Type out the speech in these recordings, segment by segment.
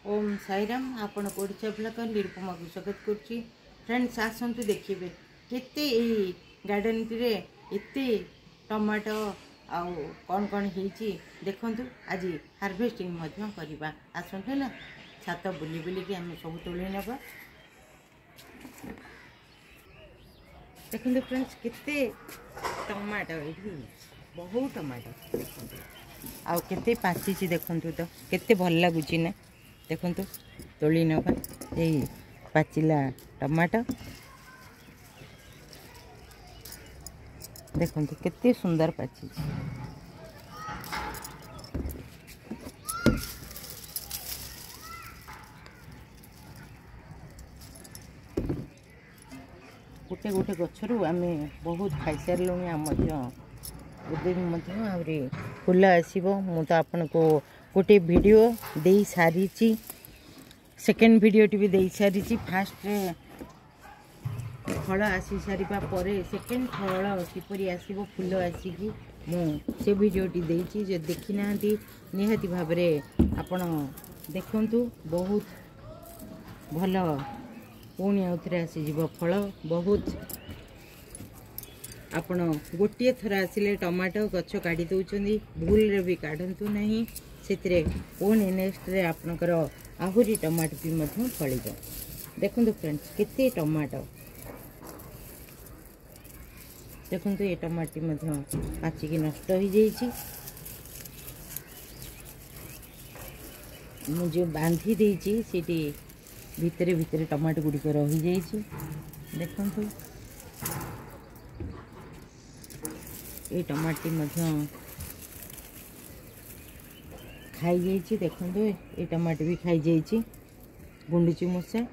ओम साईराम आपण ओडिशा ब्लॉग निरुपमा को स्वागत करुच्ची। फ्रेंड्स आसतु देखिए केते गार्डन रे एते टमाटो आउ कौन कौन होती देखु। आज हार्वेस्टिंग करवा आसतु है छात बुली बुलिकी आम सब तोली नवा। देखो फ्रेंड्स केते टमाटो ये बहुत टमाटो देखो आउ केते पाची देखु तो केते भल लगुच ना। देखु तोली नवा यही पाचिला टमाटो देखु केते सुंदर पाची। गोटे गोटे गचरू आम बहुत खाई सारूँ आम आहरी फूल आसो। मु तो आपन को गोटे वीडियो दे सारी सेकेंड वीडियो टी भी दे सारी। फास्ट फल आसी सारा पर सेकेंड फल किपरि आसो फूल आसिकी से वीडियो टी देछि। जो देखी ना निहाती भाव आपण देखंतु बहुत भल पुणी आउथरे आसीज फल बहुत। आपण गोटे थर आसिले टमाटो गछ काढ़ी दौरान भूल रे भी काढ़तु नहीं से पुणी नेक्स्ट रे आपणकर आहरी टमाटो भी फल। देखो फ्रेंड्स केते टमाटो देखो ये टमाटो पाचिकी नष्ट हो जाइए। मुझे बांधी देती सीटी भितरे भितरे टमाटो गुड़िक रही जाइए। देखो ये टमाटी खाई जाइए। देखो ये टमाटो भी खाई जाइए। गुंडुची मूषा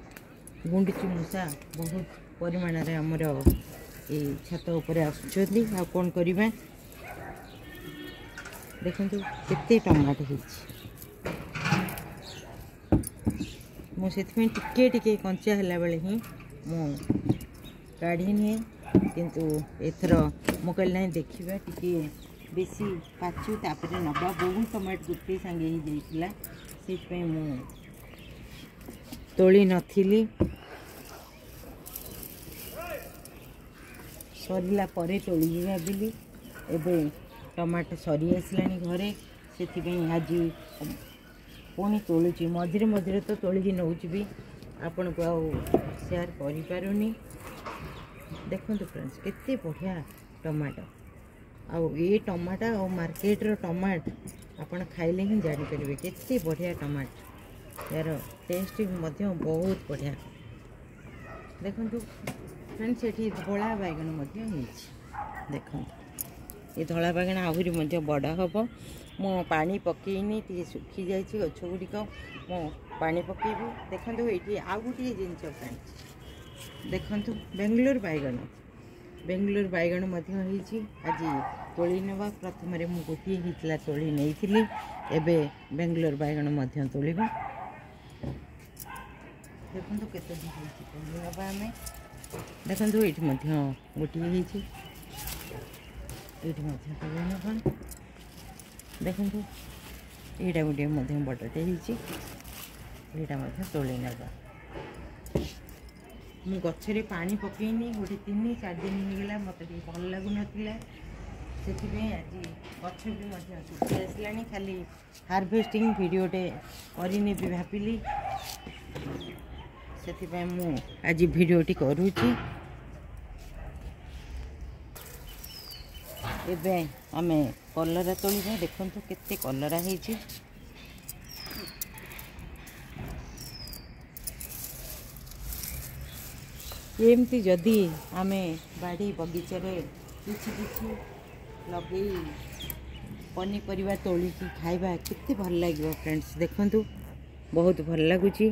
बहुत परिमाण रे हमर ये छात उपर आसुचंदी आ कौन करबा। देखो केते टमाटो मुझे टिके टिके कंचा है बेले ही मु काढ़ी निए किंतु एथर मु कहल ना देखा टिके बेसी पाचु तापर नवा बहुत टमाटो गुटे सांगे ही जाइला से मु तोली नथिली। सरिला परे तोली भाविली एबे टमाटो सरी आसलानी घरे से आज पुणी तोलुची मझे मझे तो तोलिकी नौची भी आपण को शेयर करि पारुनी। देखो फ्रेंड्स केते बढ़िया टमाटो आउ ये टमाटो और मार्केट रो टमाटो आपण खाइले ही जानि परिबे केते बढ़िया टमाटो यार टेस्ट भी मध्य बहुत बढ़िया। देखो फ्रेंड्स ये धला बैगन देखो ये धला बैगन आहरी बड़ हम मो पानी पकईनी टी सुखी जाइए गछ गुड़िक मो पानी पकेबी। देखो ये आउ गोटे जिन फ्रेंड्स देखो बेंगलोर बैगन आज तोली नवा। प्रथम मु गोटे होता तोली नहीं एबे बेंगलोर बैगन तोलिबा। देखो केते तोली नवा आम देखो ये गोटे तोली नवा। देखो यहाँ गोटे बड़टे यहाँ तोली नवा। मु गचरे पानी पकईनी गोटे 3-4 दिन होगा मत भल लगुन से आज गच भी सुखी आसला। खाली हार्वेस्टिंग वीडियोटे करनी भी भाविली से मु आज वीडियोटी करुँची। एबे आमे कलरा तोलिबा। देखो केते कलरा होइछि एमती जदि आमे बाड़ी बगीचा रे किछि लगे पनीपरिया तोलिकी खाइबा केते भल लागिबो फ्रेंड्स। देखो बहुत भल लगुची।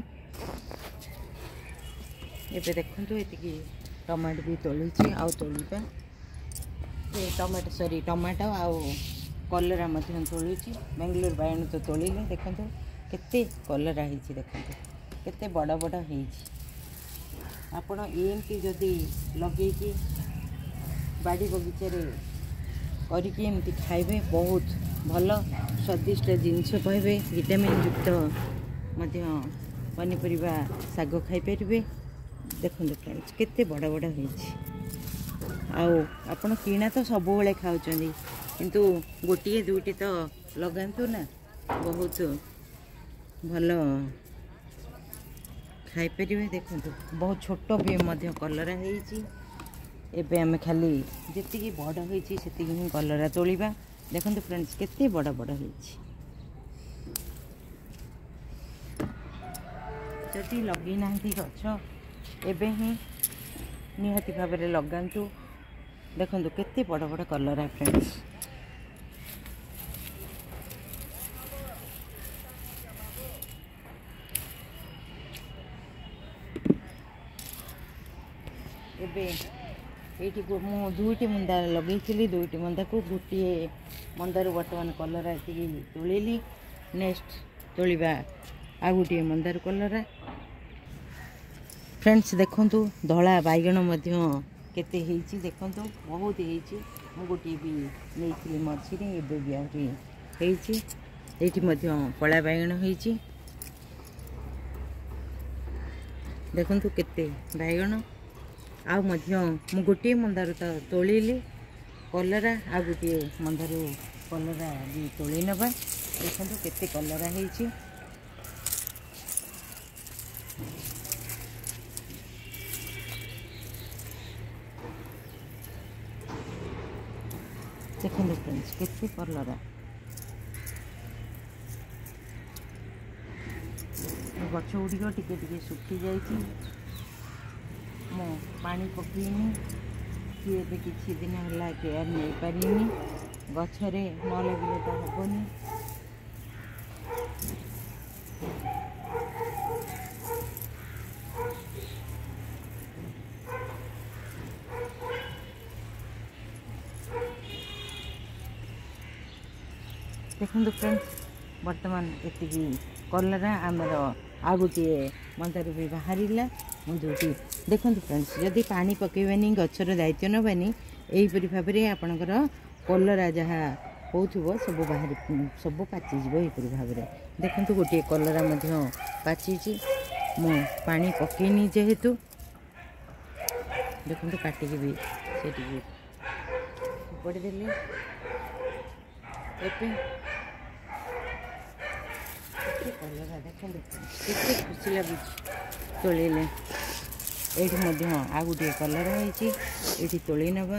एबे देखो एतिकी टमाटो भी तोलिछि आउ तोलिबा। टमाटो सॉरी टमाटो आउ कलरा तोलुची। बेंगलोर बैगन तो तोलिले। देखो केते कलरा होइछि देखो केते बड़ बड़ होइछि। आपण एमती जदि लगे कि बाड़ी बगीचा करके एमती खाइबे बहुत भल स्वादिष्ट जिनस पाइबे। विटामिन युक्त पनीपरिया शाग खाईपर। देखो फ्रेंड्स केते बड़ बड़ होइछि। आपण किणा तो सब बेले खाऊँ किंतु गोटे दुईटी तो लगातु ना, बहुत भल खाईपर। देखो बहुत छोट भी कलरा होइछि। एबे आमे खाली जी बड़ होइछि सेति ही कलरा तोलिबा। देखो फ्रेंड्स केते बड़ बड़ होइछि। जदि लगे ना गछ एबे ही निहाती भाव में लगातु। देखो केते बड़ बड़ कलरा फ्रेंड्स। एबे एठी को मु दुईटी मंदा लगेइथिली। दुईटी मंदा को गोटे मंदार बर्तमान कलरा एति तोलिली। नेक्स्ट तोलिबा आ गोटे मंदार कलरा। फ्रेंड्स देखंतु धला बैगण मध्य केते हेइची। देखंतु बहुत हेइची। मु गोटे भी नेइथिली मझिरे, एबे भी आउरी हेइची। एठी मध्य कला बैगण हेइची। देखंतु केते बैगण। आ मध्य मु गोटे मंदार तो तोलिली कलरा। आ गोटे मंदार कलरा भी तोली नबा। देखंतु केते कलरा हेइची। देखो फ्रेंड्स केते कलरा। गछ गुड़िक टिके टिके सुखी जाइछि। मो पानी पकेइनी कि एबे किछि दिन हला केयर नहीं पारिनी। गछरे न लगिले तो हबनी। देखो फ्रेंड्स बर्तमान एति कलरा आमर आ गोटे मंदार भी बाहर मुझे। देखो फ्रेंड्स जदि पानी पकेबानी गचर दायित्व नबानी यहीपरि भाव में आपणकर कलरा जहाँ होथुबो सब बाहर सब पाचिଯିବ यहीपरि भाव में। देखो गोटे कलरा पाची मु पानी पकेनी जेहेतु। देखो काटिकी भी से पड़देली। कलरा देखो केते खुशी लगुच तोलिले। ये आ गोटे कलरा होइछि तोली नबा।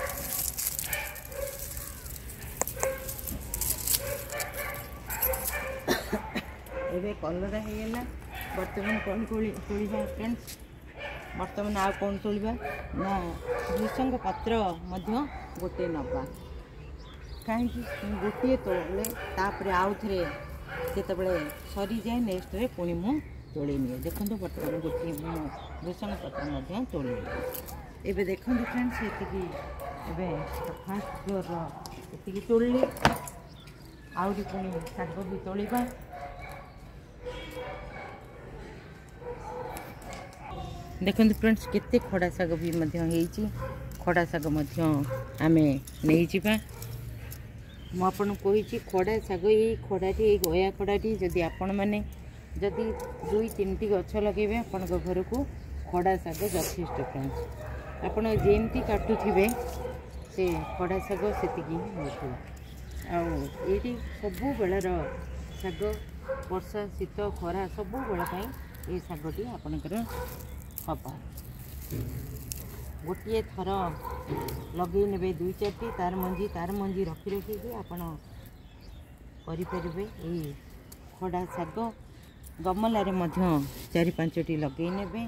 एबे कलरा हेगला। बर्तमान कौन तोलिबा फ्रेंड्स? बर्तमान आ कौन तोलिबा ना भृषंग पत्र मध्य गोटे नबा। कहीं गोटे तोड़े तापर आउ थे जितेबले सरी जाए नेक्स्ट रे पुणी मु तोड़ी निए। देखो बर्तमान गोटे भृषंग पत्र तोड़ी। एबे देखो फ्रेंड्स ये फास्ट फ्लोर ये तोड़ली। आहरी पुणी शाग भी तोड़वा। देखो फ्रेंड्स केते खड़ा शाग भी खड़ा शाग आमे नहीं जावा। मु आपन कही खड़ा शाग ये खड़ाटी गया खड़ाटी जदि आपण मैंने जदि 2-3टी गछ लगे आपण घर को खड़ा शाग यथेष्ट फ्रेंड्स। आपण जेमती काटुथिबे से खड़ा शाग सेतिकी होथुवा। आउठी सब बेलर शाग वर्षा शीत खरा सब बेल ये शागटी आपणकर हम। गोटे थर लगे ने 2-4टी तार मंजी रखी रखिकी आपण करें। ये खड़ा शाग गमलार 4-5टी लगे ने।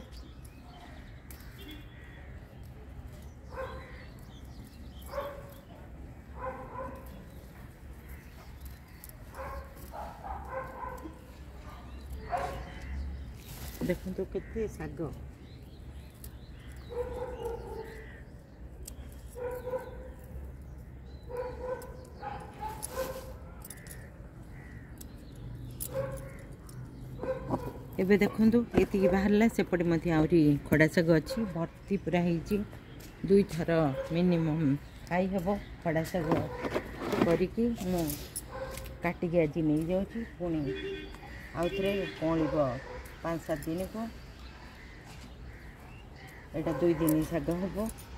देखो तो केते शाग। एबे देखंतु एति बाहरला सेपटे मध्य आउरी खड़ा शाग अच्छी भर्ती पूरा होइची। 2 थर मिनिमम खाई हेबो खड़ा शाग करिकी मु काटिकी आज नहीं जाउची। पुणी आउ थे कौड़ब 5-7 दिन को एटा 2 दिन शाग हम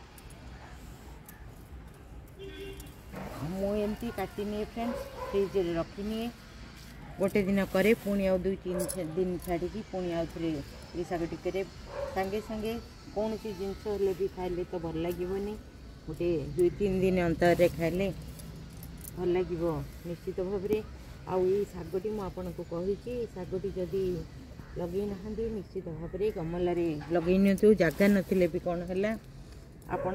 मुझे काटी निए फ्रेंड्स फ्रिज रखी निए गोटे दिन करे पुणी आउ 2-3 दिन छाड़ी पुणी आउ थे ये शाग टिके सांगे सांगे कौन सी जिनस भी खाइले तो भल लगे गोटे 2-3 दिन अंतर खाइले भल लगे निश्चित भाव में आउ शागटी मुझे कही शागटी जदि लगे ना निश्चित भाव में गमलार लगे नि जगह नथिले भी कौन है आपण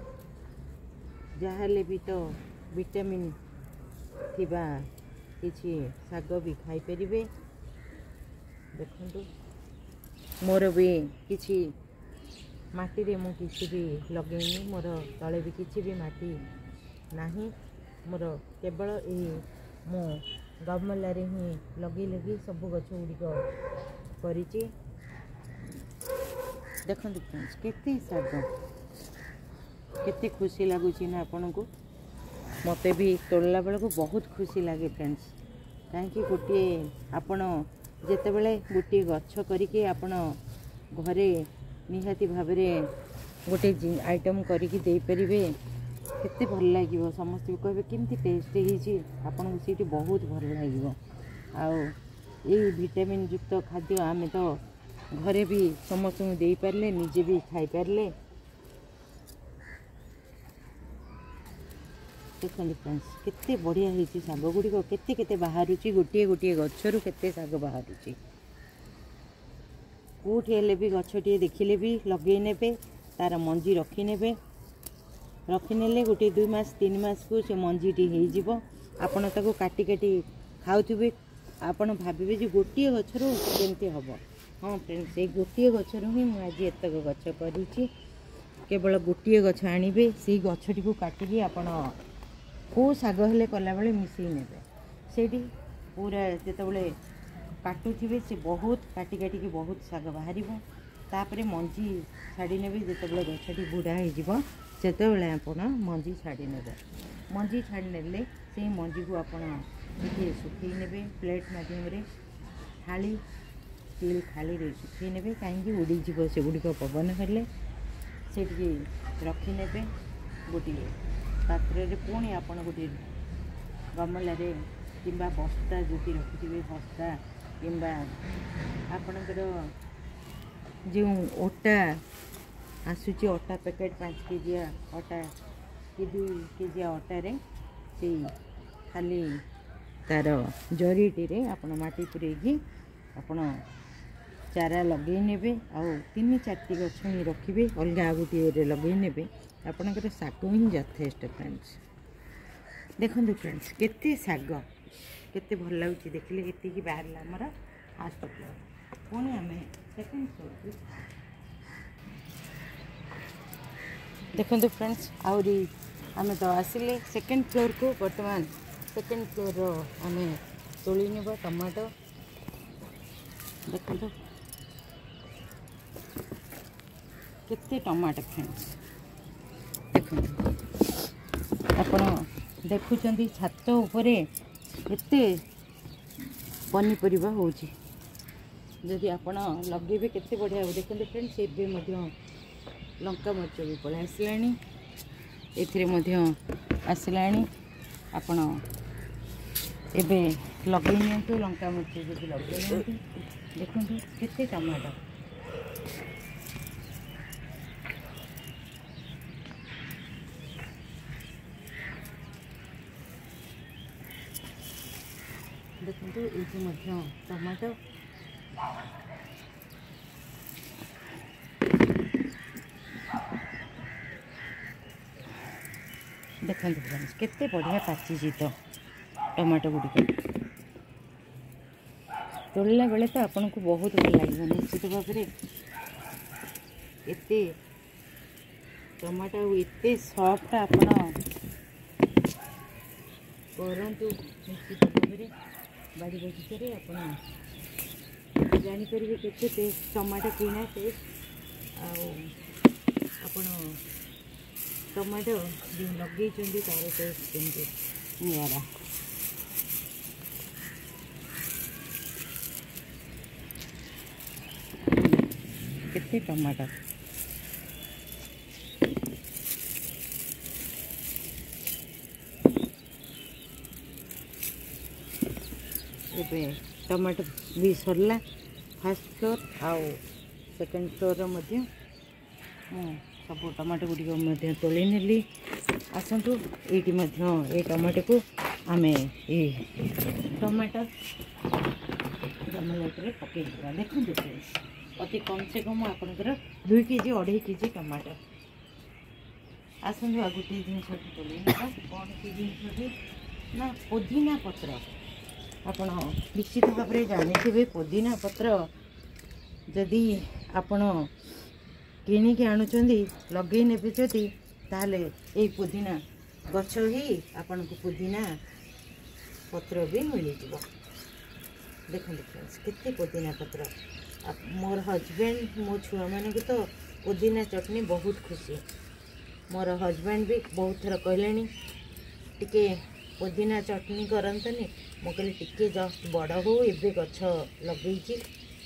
जहाँ भी तो विटामिन थिबा किछि शाग भी खाई परिबे। देखंतु मोर भी किछि माटी रे मु किछि भी लगेनी मोर तले भी किछि भी माटी नाही मोर केवल यही मु गमलार ही लगे लगे सब गछ गुड़िक करिछि। देखंतु फ्रेंड्स केते शाग केते खुशी लगुच ना आपन को मते भी तोड़ला बेल को बहुत खुशी लगे फ्रेंड्स कहीं गोटे आपण जिते बड़े गोटे गछ करके आपण घरे निहाती भाव गोटे आइटम करके दे परिबे केते भल लगे समस्त कहे केमती टेस्ट होती आपन को बहुत भल लगे आउ ये विटामिन युक्त खाद्य आम तो घरे भी समस्त दे पारे निजे भी खाई पारे। देखते फ्रेंड्स केते बढ़िया होती शाग गुड़िक केते केते बाहरुची गोटे गोटे गचरू केते शाग बाहरुची कौटी हेले भी गछटी देखिले भी लगे नेबे तार मंजी रखी नेबे रखिने गोटे 2 मास 3 मास को से मंजीटी हो आपण ताको काटी काटी खाऊे आपण भावे जो गोटे गचरू केमती हम। हाँ फ्रेंड्स से गोटे गचरू ही मुझे आज एतक गछ करी केवल गोटे गछ आणवे से गछटी को काटिकी आपण को शाग हेले कला बेले मिसई नेबे सेठी पूरा जेतबले काटुथिबे से बहुत काटी काटी बहुत शाग बाहर तापर मंजी छाड़ी नेबे जेतबले गछटी बुढ़ा हो सेतबले आपण मंजी छाड़ी नेबे मंजी छाड़ी नेले से मंजी को आपण टिके सुखई नेबे प्लेट माध्यम रे थाली स्टील थाली रे सुखई नेबे कहीं उड़ी जीव से गुड़िक पवन हेले सेठी रखी नेबे गोटे पात्र पुणी आपण गोटे गमलार कि बस्ता जो रखिथे बस्ता कि आपणकर जो अटा आसूची अटा पैकेट 5 केजी अटा कि 2 केजी अटारे से खाली तार जरीटी आपण माटी पुरेगी आपण चारा लगे नेबे आउ 3-4 गछ ही रखिए अलग गोटे लगे नेबे आपणकर शाग ही यथेष्ट फ्रेंड्स। देखो फ्रेंड्स केते शाग केते भल लगुच देखिले ये बाहर आमर फास्ट फ्लोर पुणी आम सेकेंड फ्लोर देखो फ्रेंड्स आहरी आम तो आसिले सेकेंड फ्लोर को बर्तमान सेकेंड फ्लोर आम तोली नेब टमाटो देखो केते टमाटो फ्रेंड्स देखो आपण देखुचंदी छात उपरे एते पनीपरिबा होची जदि आपण लगेबे केते बढ़िया हो। देखते फ्रेंड्स एबे मध्य लंका मरच भी पड़े आसलानी एथिरे मध्य आसलानी आपण एबे लगे नियंतु लंका मरच जदि लगे नियंतु देखंतु केते टमाटो देखो ये टमाटो देखते फ्रेंड्स केते बढ़िया पाची तो टमाटो गुड़िक तोड़ला बेले तो आपन को बहुत भल लगे निश्चित भाव में एते टमाटो एते सॉफ्ट आपन करंतु निश्चित भाव में बाड़ी बगीचे आप जापर के टेस्ट टमाटो किना टेस्ट आपण टमाटो लगे तार टेस्ट केमती निरा केते टमाटर एबे टमाटर भी सरला फर्स्ट फ्लोर आउ सेकंड फ्लोर मध्य सब टमाटो गुड़ी तोली नेली आसतु ये टमाटो को आम ये टमाटर गमलेट पकई देखते अति कम से कम आपंकर 2 केजी 2.5 केजी टमाटर आसतु आ गोटे जिन तोली कौन सी जिन ना पुदीना पत्र आपण निश्चित भाव में जानी पुदीना पत्र जदि आपण किणिक आणुचंदी लगे ने जदि ताले ए पुदीना गछ ही आपण को पुदीना पत्र भी मिल जाव। देखते फ्रेंड्स केते पुदीना पत्र मोर हजबैंड मो छुआ मान को तो पुदीना चटनी बहुत खुशी। मोर हजबैंड भी बहुत थर कहले टिके पुदीना चटनी करंतनी मो कहली टिके जस्ट बड़ हो एबे गछ लगे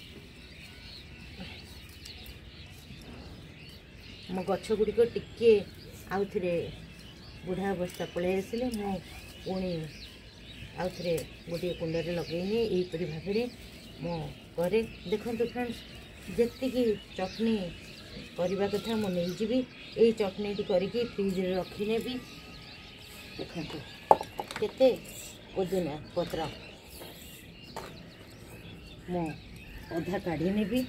मो गछ गुड़िक टिके आउ थे बुढ़ा अवस्था पलि आसिले मो पुणी आउ थे गोटे कुंडे लगेनी यहीपरि भाव में मो करे। देखो फ्रेंड्स जी चटनी करने कथा मुझे यही चटनी करके फ्रिज रखी भी। देखो केते पुदीना पत्र मो अधा काढ़ी नेबी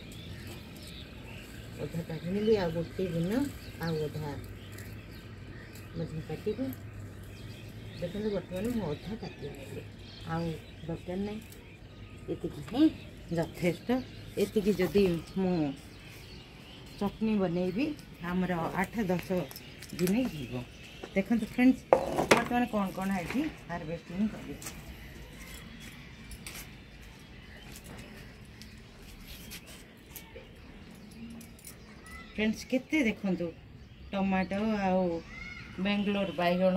आ गोटे दिन आधा मझे काटी देखो बर्तमान मुझे अधा काटी आउ दरकार ना ये यथेष्ट ये जदि मु चटनी बनैबी आमर 8-10 दिन जीव। देखो फ्रेंड्स बर्तमान कौन कौन है हार्वेस्टिंग कर फ्रेंड्स केते देखंतु टमाटो आउ बेंगलोर बैगण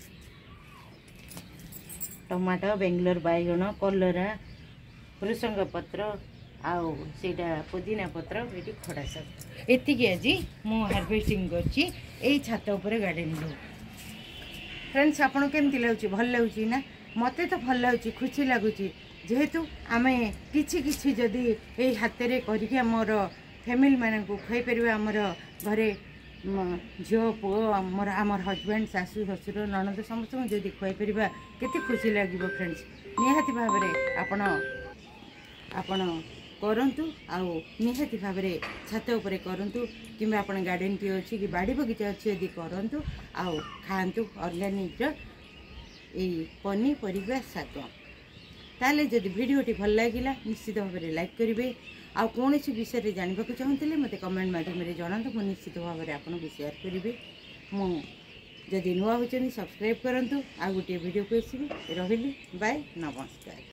टमाटो बेंगलोर बैगण कलरा भृसंग पत्र आउ सेटा पुदीना पत्र ये खड़ा शाग एतिकी आज मु हार्वेस्टिंग करछि एई छात ऊपर गार्डन रो। फ्रेंड्स आपन केमति लागुछि भल लागुछि ना मते तो भल लागुछि खुशी लागुछि जेहेतु आमे किछि किछि जदी एई हाथ रे करिके हमर फैमिली मान को खाई पारे आमर घरे झील पु आमर हजबैंड सासू ससुर ननद समस्त जदि खुआई पार केते खुशी लगे। फ्रेंड्स निहाती भाव में आपण आपण करंतु आउ निहाती भाव में छात उपरे करंतु कि आपण गार्डन टी अच्छी कि बाड़ी बगीचा अच्छी यदि करंतु आउ खातु ऑर्गेनिक पनीपरिया शाग। ताले जदि वीडियोटी भल लगिला निश्चित भाव में लाइक करेंगे आ कौन विषय जानवा चाहते मत कमेंट मध्यम जनातु मुझे निश्चित भाव में आपको शेयर करी मुझे नुआ होती सब्सक्राइब करूँ आ गोटे वीडियो को आसबि रही बाय नमस्कार।